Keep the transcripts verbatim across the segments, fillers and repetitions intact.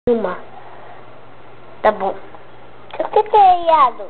Uma. Tá bom. O que tem iado?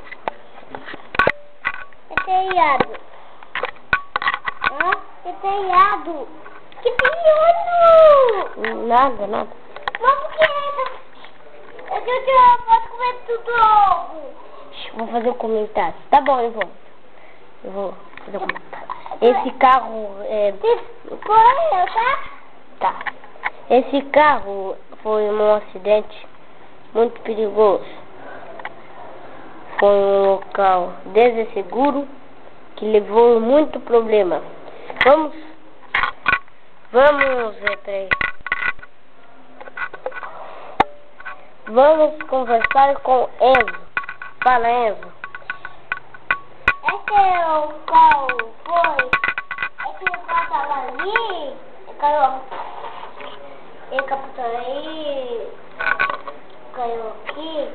O que tem iado? Hã? O que tem iado? O que tem iado? Nada, nada. Mas por que é? Eu, eu, eu posso comer tudo ovo. Vou fazer um comentário. Tá bom, eu vou. Eu vou fazer um comentário. Esse carro é... Foi eu, tá? Tá. Esse carro foi um acidente muito perigoso. Foi um local desseguro que levou muito problema. Vamos, vamos, é, peraí. Vamos conversar com Enzo. Fala, Enzo. Esse é o carro foi. É que o carro tava ali. Ele caiu. Ele captou aí. Caiu aqui.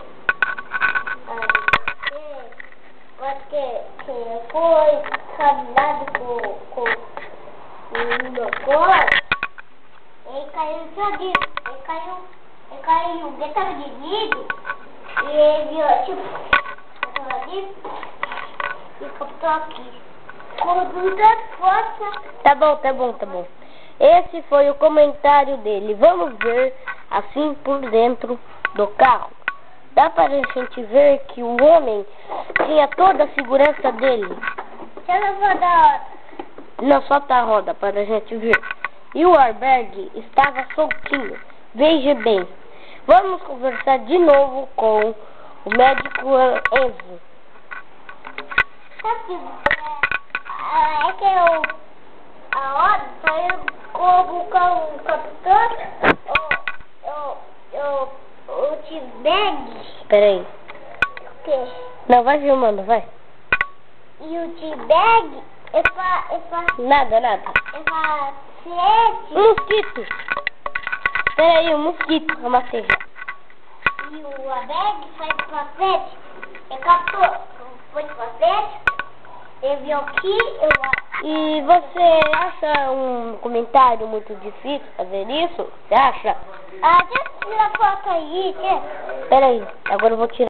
Aí. Pode que, que foi caminhado com, com o motor. Ele caiu aqui. Ele caiu. Ele caiu. Ele tava de vidro. E ele viu, tipo. Tava ali. E captou aqui. Com muita força. Tá bom, tá bom, tá bom. Esse foi o comentário dele. Vamos ver assim por dentro do carro. Dá para a gente ver que o homem tinha toda a segurança dele. Deixa eu levar da roda. Não, solta a roda para a gente ver. E o airbag estava soltinho. Veja bem. Vamos conversar de novo com o médico Enzo. Sabe que é, é que eu, a hora saiu como com o capitão, o, o, o, o T-Bag. Espera aí. O quê? Não, vai filmando, vai. E o T-Bag é pra, é pra, Nada, nada. é pra frente. Um mosquito. Espera aí, um mosquito. Eu matei já. E o a bag foi pra frente. Ele captou, foi pra frente. Ele viu aqui, eu... E você acha um comentário muito difícil fazer isso? Você acha? Ah, deixa eu tirar a foto aí, quer? Espera aí, agora eu vou tirar.